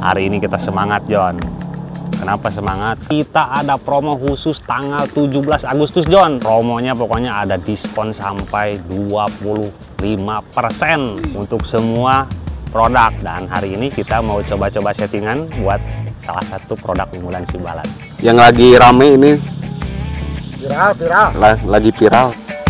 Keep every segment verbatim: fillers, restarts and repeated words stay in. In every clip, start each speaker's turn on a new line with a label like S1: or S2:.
S1: Hari ini kita semangat, John. Kenapa semangat? Kita ada promo khusus tanggal tujuh belas Agustus, John. Promonya pokoknya ada diskon sampai dua puluh lima persen untuk semua produk. Dan hari ini kita mau coba-coba settingan buat salah satu produk unggulan Sibalat.
S2: Yang lagi rame ini.
S3: Viral, viral.
S2: Lagi viral.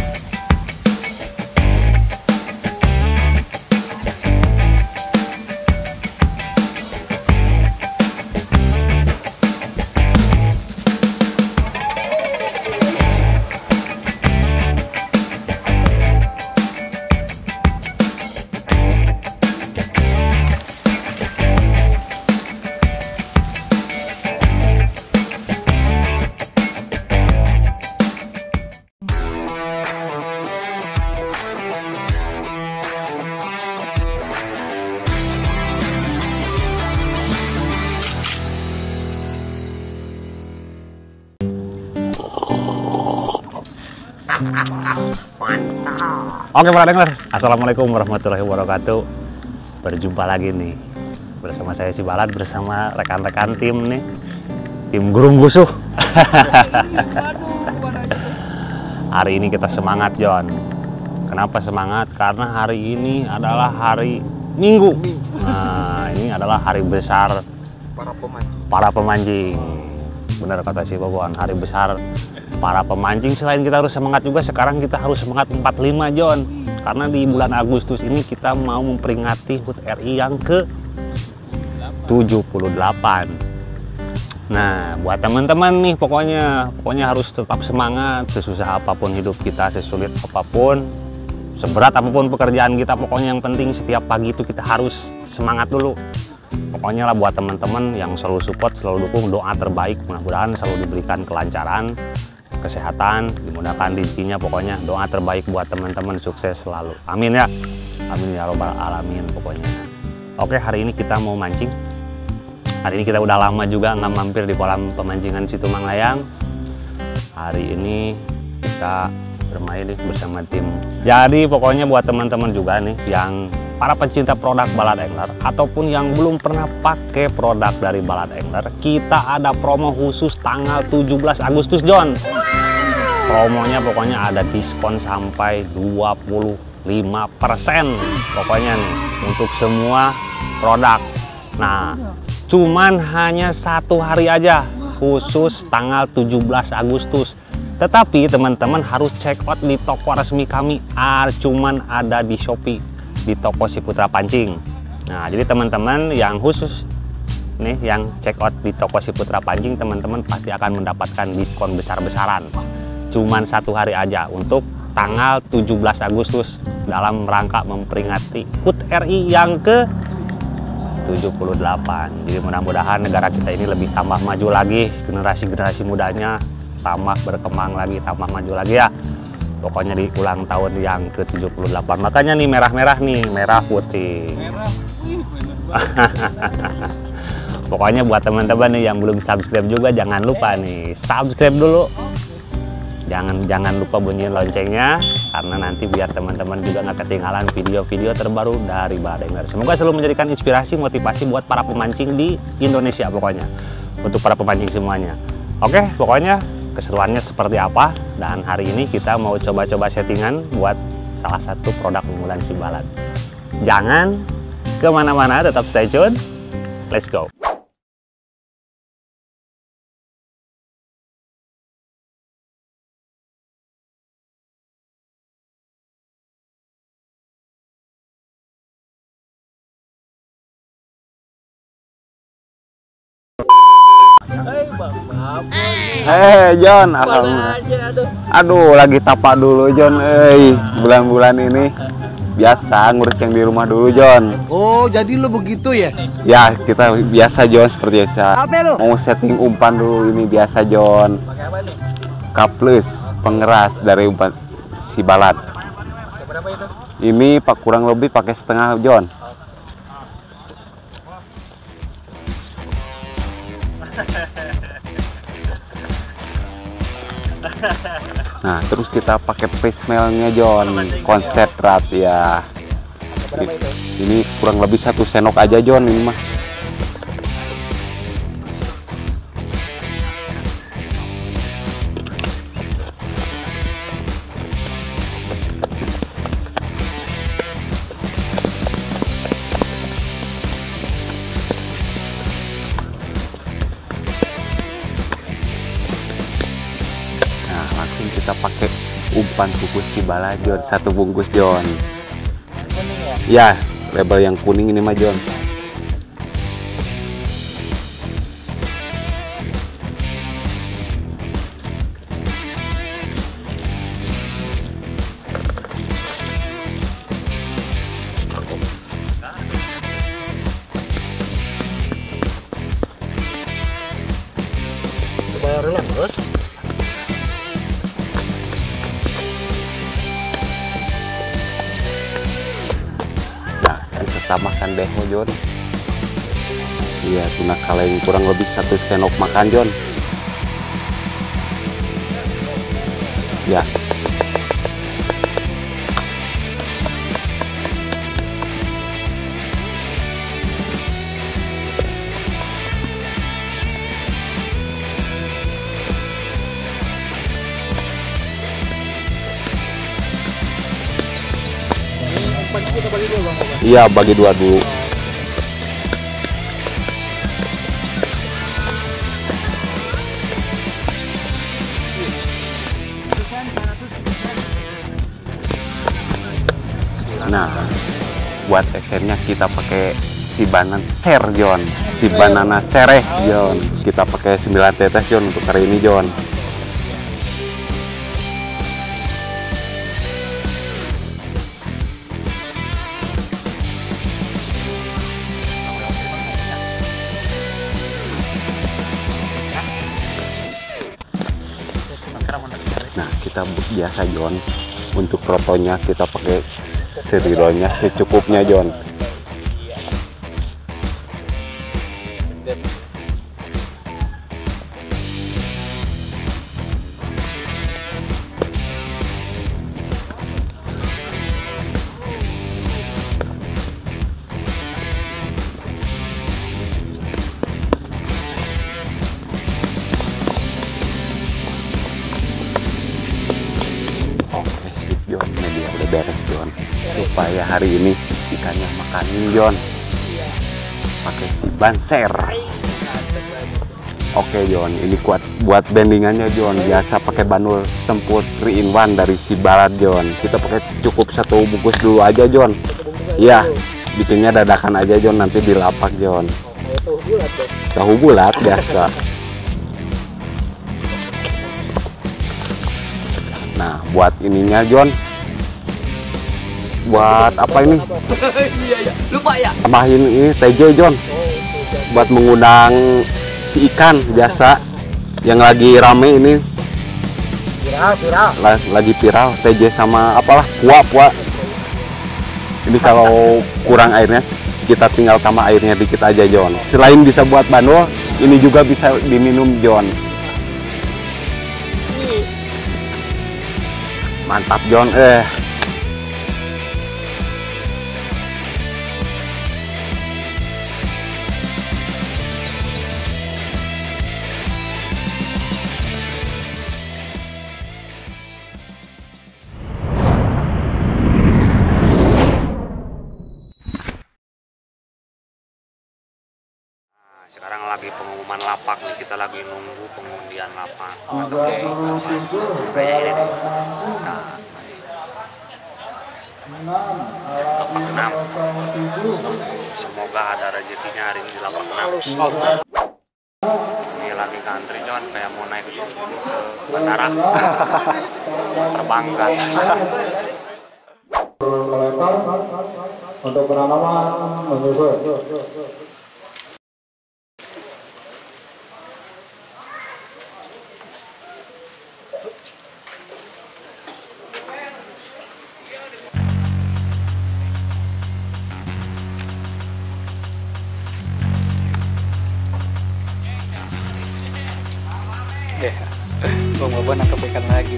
S1: Oke para denger, assalamualaikum warahmatullahi wabarakatuh. Berjumpa lagi nih bersama saya Sibalat bersama rekan-rekan tim nih, tim Gurung Gusuh. Hari ini kita semangat, John. Kenapa semangat? Karena hari ini adalah hari Minggu. Nah, ini adalah hari besar
S3: Para pemancing.
S1: para pemancing. Bener kata si Boboan, hari besar para pemancing. Selain kita harus semangat juga, sekarang kita harus semangat empat puluh lima, John. Karena di bulan Agustus ini kita mau memperingati H U T R I yang ke tujuh puluh delapan. Nah, buat teman-teman nih pokoknya pokoknya harus tetap semangat. Sesusah apapun hidup kita, sesulit apapun, seberat apapun pekerjaan kita, pokoknya yang penting setiap pagi itu kita harus semangat dulu. Pokoknya lah buat teman-teman yang selalu support, selalu dukung, doa terbaik, mudah-mudahan selalu diberikan kelancaran, kesehatan, dimudahkan rezekinya, pokoknya doa terbaik buat teman-teman, sukses selalu. Amin ya. Amin ya robbal alamin pokoknya. Oke, hari ini kita mau mancing. Hari ini kita udah lama juga nggak mampir di kolam pemancingan Situmang Layang. Hari ini kita bermain nih bersama tim. Jadi pokoknya buat teman-teman juga nih yang para pecinta produk Balat Angler ataupun yang belum pernah pakai produk dari Balat Angler, kita ada promo khusus tanggal tujuh belas Agustus, John. Promonya pokoknya ada diskon sampai dua puluh lima persen pokoknya nih untuk semua produk. Nah, cuman hanya satu hari aja khusus tanggal tujuh belas Agustus. Tetapi teman-teman harus check out di toko resmi kami, ah, cuman ada di Shopee, di toko Siputra Pancing. Nah, jadi teman-teman yang khusus nih yang check out di toko Siputra Pancing, teman-teman pasti akan mendapatkan diskon besar-besaran. Cuman satu hari aja untuk tanggal tujuh belas Agustus dalam rangka memperingati H U T R I yang ke tujuh puluh delapan. Jadi mudah-mudahan negara kita ini lebih tambah maju lagi, generasi-generasi mudanya tambah berkembang lagi, tambah maju lagi ya. Pokoknya di ulang tahun yang ke tujuh puluh delapan. Makanya nih merah-merah nih, merah putih. Merah putih, bener-bener. Pokoknya buat teman-teman nih yang belum subscribe juga, jangan lupa nih subscribe dulu. Jangan jangan lupa bunyiin loncengnya, karena nanti biar teman-teman juga nggak ketinggalan video-video terbaru dari Balat Angler. Semoga selalu menjadikan inspirasi, motivasi buat para pemancing di Indonesia pokoknya. Untuk para pemancing semuanya. Oke, pokoknya keseruannya seperti apa, dan hari ini kita mau coba-coba settingan buat salah satu produk unggulan Sibalat. Jangan kemana-mana, tetap stay tune. Let's go.
S2: Hei John, alhamdulillah. Aduh, lagi tapak dulu John. Eh, bulan-bulan ini biasa ngurus yang di rumah dulu John.
S3: Oh, jadi lu begitu ya?
S2: Ya, kita biasa John, seperti biasa. Mau setting umpan dulu ini biasa John. Kaplus pengeras dari umpan Sibalat.
S3: Berapa itu?
S2: Ini pak kurang lebih pakai setengah John. Nah, terus kita pakai pacemelnya John, konsentrat ya. Ini kurang lebih satu senok aja John ini mah. kita pakai umpan kukus Sibala Jon, satu bungkus Jon. Ya, label yang kuning ini mah Jon.
S3: Bayar ulang terus.
S2: Nah, kita tambahkan deho Jon. Iya, tuna kaleng kurang lebih satu sendok makan Jon. Ya.
S3: Kita bagi dua bang.
S2: Iya, bagi dua dulu. Nah, buat esennya kita pakai si banana ser Jon, si banana sereh Jon. Kita pakai sembilan tetes Jon untuk hari ini Jon. Nah, kita biasa Jon, untuk krotonya kita pakai serironya secukupnya Jon. Jon, media udah beres Jon, supaya hari ini ikannya makanin Jon pakai si banser. Oke Jon, ini kuat buat bendingannya Jon, biasa pakai banul tempur three in one dari si barat Jon. Kita pakai cukup satu bungkus dulu aja Jon. Iya, bikinnya dadakan aja Jon, nanti dilapak Jon. Tahu bulat biasa. Nah, buat ininya Jon, buat apa ini?
S3: Iya ya, lupa ya.
S2: Tambahin ini T J Jon, buat mengundang si ikan biasa yang lagi rame ini.
S3: Viral, viral.
S2: Lagi viral T J sama apalah kuah kuah. Ini kalau kurang airnya kita tinggal tambah airnya dikit aja Jon. Selain bisa buat bandul, ini juga bisa diminum Jon. Mantap Jon, eh.
S1: Sekarang lagi pengumuman lapak nih, kita lagi nunggu pengundian lapak.
S3: Oke. Bayar deh.
S1: enam. Semoga ada rezekinya hari ini di lapak enam. Ini lagi ngantri Jon, kayak mau naik ke bandara. Terbang ke atas.
S4: Untuk penanaman menyusul.
S5: Bang Bobo nangkep ikan lagi.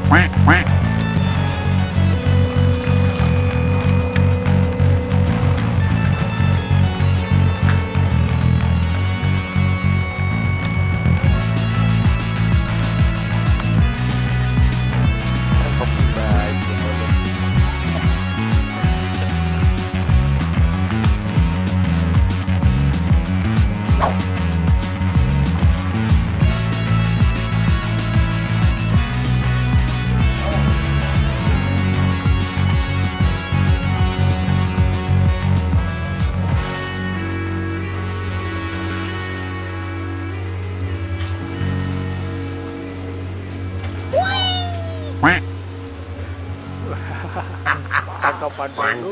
S5: Tangkapan baru.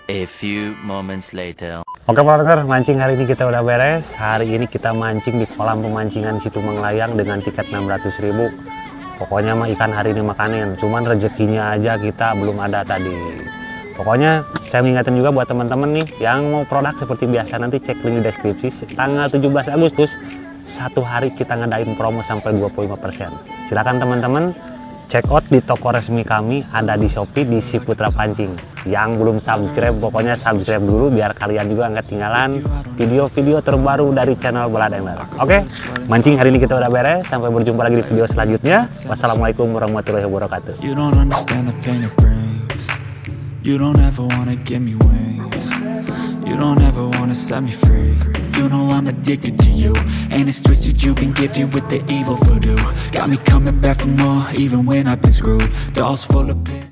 S6: A few moments later.
S1: Oke partner, mancing hari ini kita udah beres. Hari ini kita mancing di kolam pemancingan Situ Manglayang dengan tiket enam ratus ribu. Pokoknya mah ikan hari ini makanin, cuman rezekinya aja kita belum ada tadi. Pokoknya saya mengingatkan juga buat teman-teman nih yang mau produk seperti biasa, nanti cek link di deskripsi. Tanggal tujuh belas Agustus, satu hari kita ngadain promo sampai dua puluh lima persen. Silakan teman-teman check out di toko resmi kami, ada di Shopee di Ciputra Pancing. Yang belum subscribe, pokoknya subscribe dulu biar kalian juga nggak ketinggalan video-video terbaru dari channel Balademer. Oke, mancing hari ini kita udah beres. Sampai berjumpa lagi di video selanjutnya. Wassalamualaikum warahmatullahi wabarakatuh.
S7: You don't understand the pain it brings. You don't ever wanna give me wings. You don't ever wanna set me free. You know I'm addicted to you, and it's twisted, you've been gifted with the evil voodoo. Got me coming back for more, even when I've been screwed. Dolls full of pain.